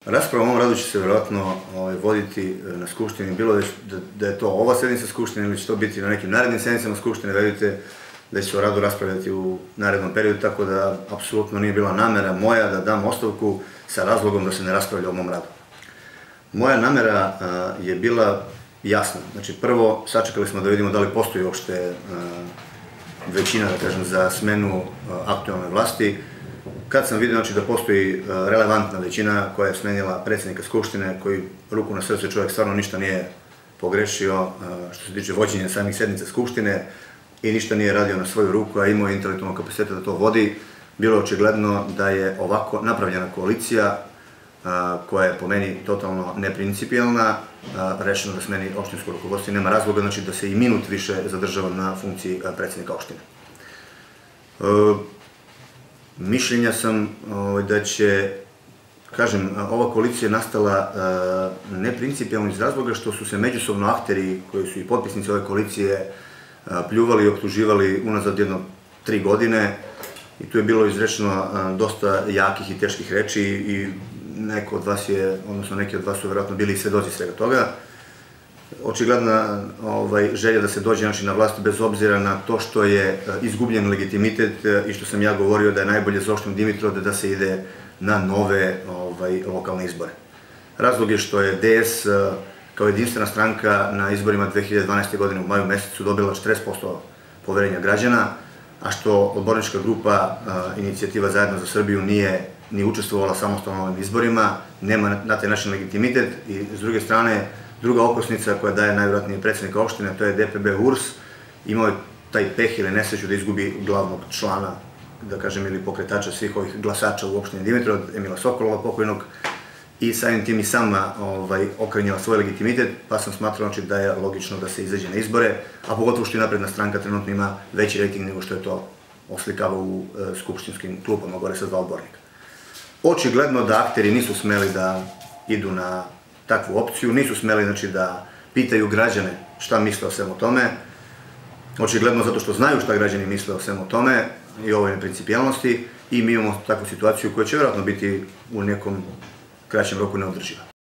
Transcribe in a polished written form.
Rasprava o mom radu će se vjerojatno voditi na Skupštini, bilo da je to ova sednica Skupštine ili će to biti na nekim narednim sednicama Skupštine, vidite da će se o radu raspravljati u narednom periodu, tako da apsolutno nije bila namera moja da dam ostavku sa razlogom da se ne raspravlja o mom radu. Moja namera je bila jasna. Znači, prvo, sačekali smo da vidimo da li postoji uopšte većina, da kažem, za smenu aktualne vlasti. Kad sam vidio da postoji relevantna većina koja je smenila predsjednika Skupštine, koji, ruku na srce, čovjek stvarno ništa nije pogrešio što se tiče vođenja samih sednica Skupštine i ništa nije radio na svoju ruku, a imao je intelektualnog kapaciteta da to vodi, bilo je očigledno da je ovako napravljena koalicija, koja je po meni totalno neprincipijalna, rešeno da smeni opštinsko rukovodstvo i nema razloga da se i minut više zadržavam na funkciji predsjednika opštine. Mišljenja sam da će, kažem, ova koalicija nastala neprincipijalno iz razloga što su se međusobno akteri, koji su i potpisnici ove koalicije, pljuvali i optuživali unazad jedno 3 godine i tu je bilo izrečeno dosta jakih i teških reči i neki od vas su vjerojatno bili i svedoci svega toga. Očigledna želja da se dođe na vlast bez obzira na to što je izgubljen legitimitet i što sam ja govorio da je najbolje za opštinu Dimitrovgrad da se ide na nove lokalne izbore. Razlog je što je DS kao jedinstvena stranka na izborima 2012. godine u maju mesecu dobila 40% poverenja građana, a što odbornička grupa Inicijativa Zajedno za Srbiju nije ni učestvovala samostalno na ovim izborima, nema na taj način legitimitet i s druge strane druga okosnica koja daje najvjerojatnije predsjednika opštine, to je DPB URS, imao je taj peh ili nesreću da izgubi glavnog člana, da kažem, ili pokretača svih ovih glasača u opštini Dimitrovgrad, Emila Sokolova pokojnog, i samim tim i sama okrenjala svoj legitimitet, pa sam smatrao da je logično da se izađe na izbore, a pogotovo što i napredna stranka trenutno ima veći rejting nego što je to oslikava u skupštinskim klupama, gore sa 2 odbornika. Očigledno da akteri nisu smeli da idu na takvu opciju, nisu smeli da pitaju građane šta misle o svemu tome, očigledno zato što znaju šta građani misle o svemu tome i ovoj neprincipijalnosti i mi imamo takvu situaciju koja će vjerojatno biti u nekom kraćem roku neodrživa.